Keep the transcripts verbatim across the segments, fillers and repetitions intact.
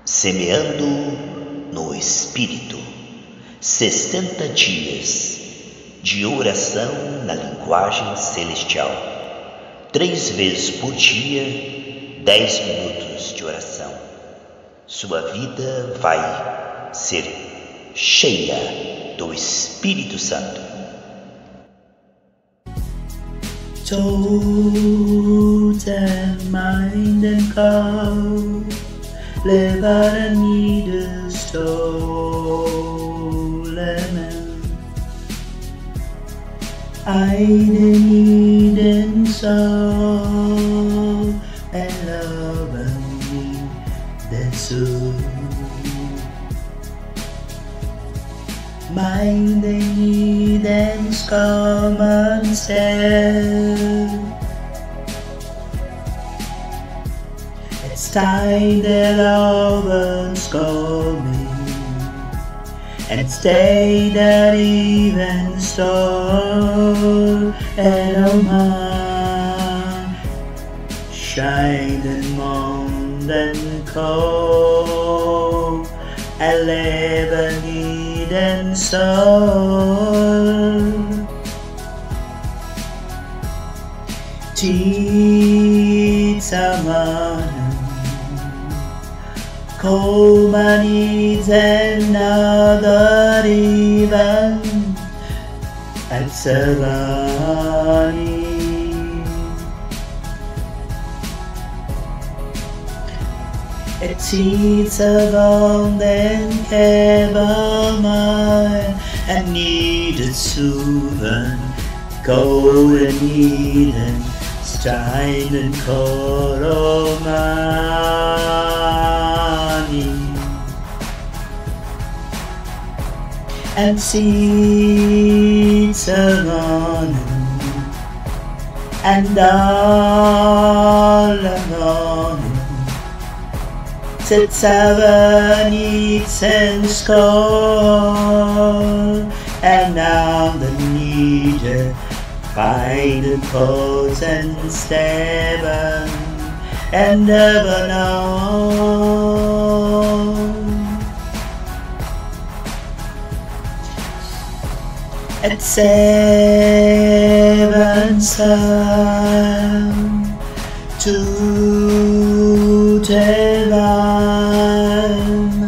Semeando no Espírito, sessenta dias de oração na linguagem celestial, três vezes por dia, dez minutos de oração. Sua vida vai ser cheia do Espírito Santo. Total mind and calm, levaren i det stålene. Ejden i den sorg, er loven i den sorg. Minden i den skammen selv. Et steg der loven skammen, et steg der even står, er om han skjeden månden kom, er leven i den sorg. Tid sammen kommer i den naderiven, at sædvanlig. Et tid som den kæver mig, at nydet suven, gården i den, steinen koromani. And seeds alone, and all alone, sits seven eats and score, and now the needed find the pose and seven, and never know. At seven sun to Tevan,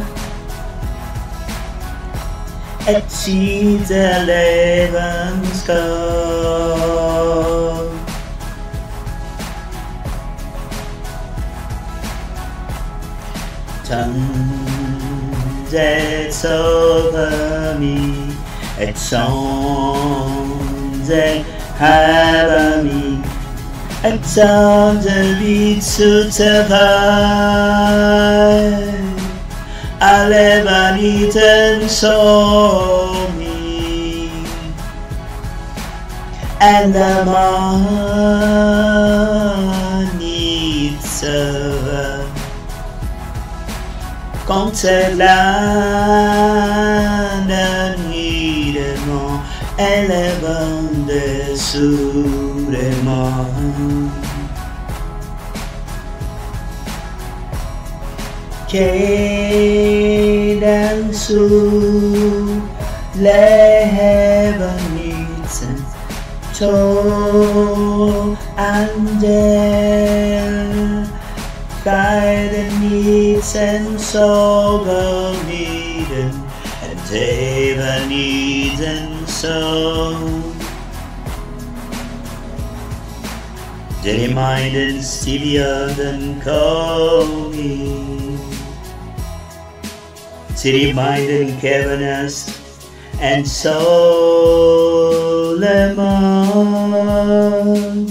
at seeds eleven skull. Tongues it's over me, et songs et have me, et songs et beats to survive. I live and eat and saw me, and the man needs server. Contre l'âne nidement, élevant dessous les mains. Keden sous les heavens, tall and dead, guided needs and sober needed, and even needs and so. Did mind and steelier than Kobe. City minded cavernous and Solomon,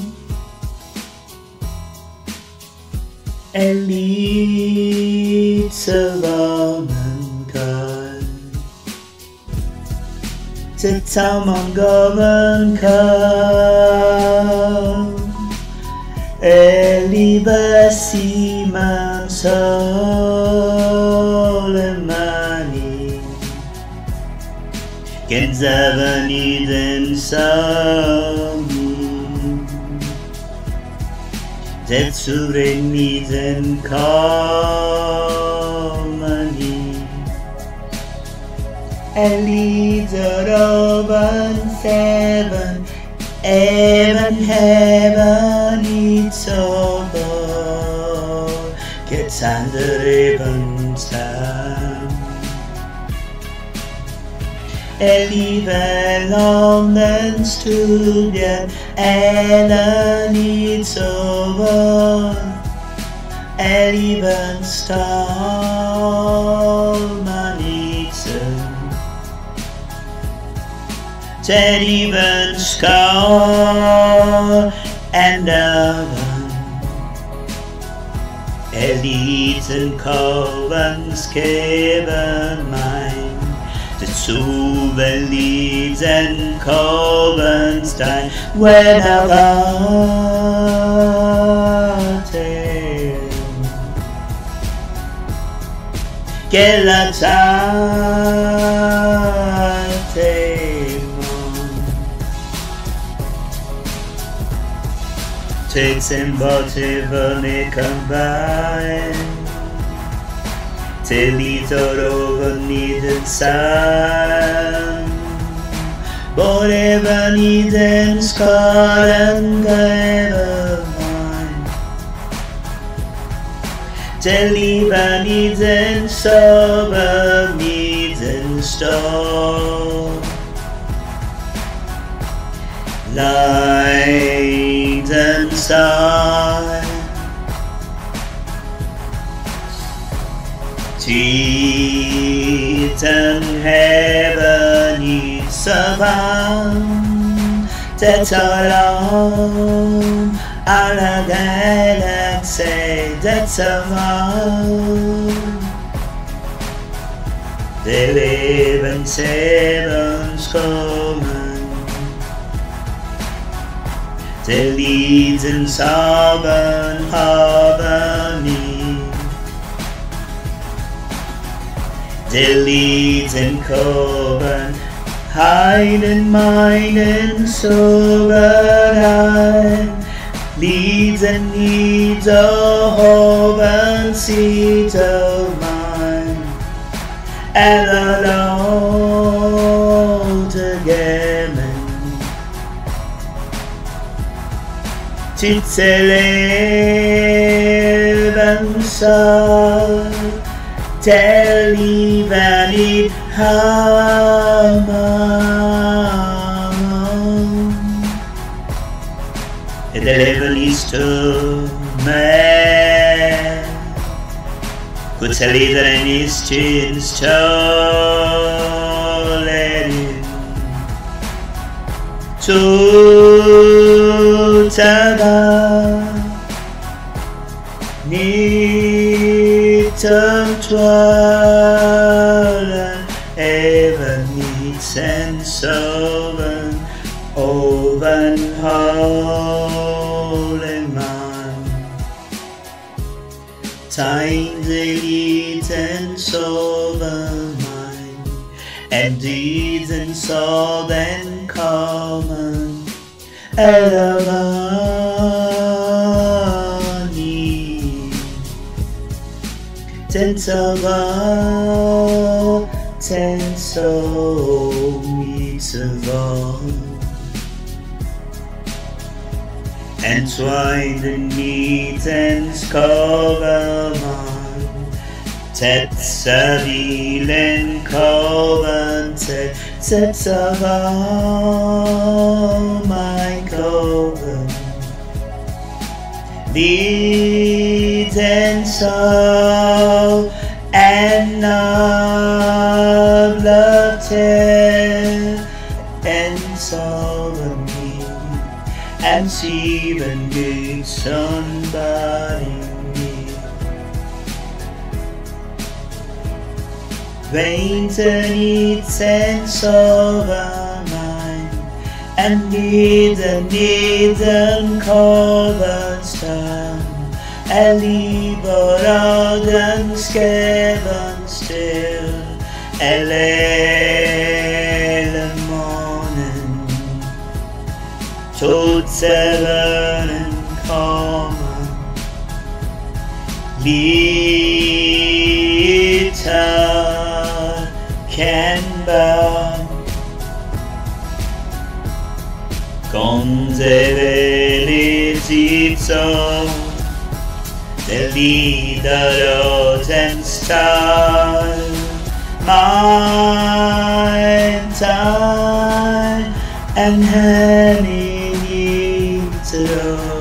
elites of all mankind, to Taman govern come, elibasi man Solomani, Genzavani then Sami, Zetsure mi then come. a leader of an seven, heaven, heaven, it's over, gets under heaven's time. A lieve London studien, Ellen, it's over, a lieve Stallman, it's over. Ten even scar and oven, elites and covens given mine, the two leads and covens die when I got it. Get la tate. Takes and whatever may combine till it's all over needed sound. Whatever needs and scar and ever mine. Till even needs and sober needs and store. Light and star, teeth and heaven is around. That's all on our galaxy. That's around. The eleven sevens common. The leads in sovereign harmony, the leads in coven, hide and mind and sober eye, leads and needs a hope and seat of mine, and alone together. It's eleven so tell even it harm. At eleven is to man could tell it and his chins to let it to Taga Nitam Twala Ever needs and soven Oven holy man Times elite and sober mine And deeds and soul and common Elavani Tensava Tenso Mitzvah Entwined in needs and coverman Tetzavil and coven Tetzava my coven leads and soul and love and sovereignty and see when good somebody veins and needs and sober mind and needs and needs and covers down and leave out and scaven still a little morning told seven and common little can samba con dell'Egitto dell'idolo star my time and honey to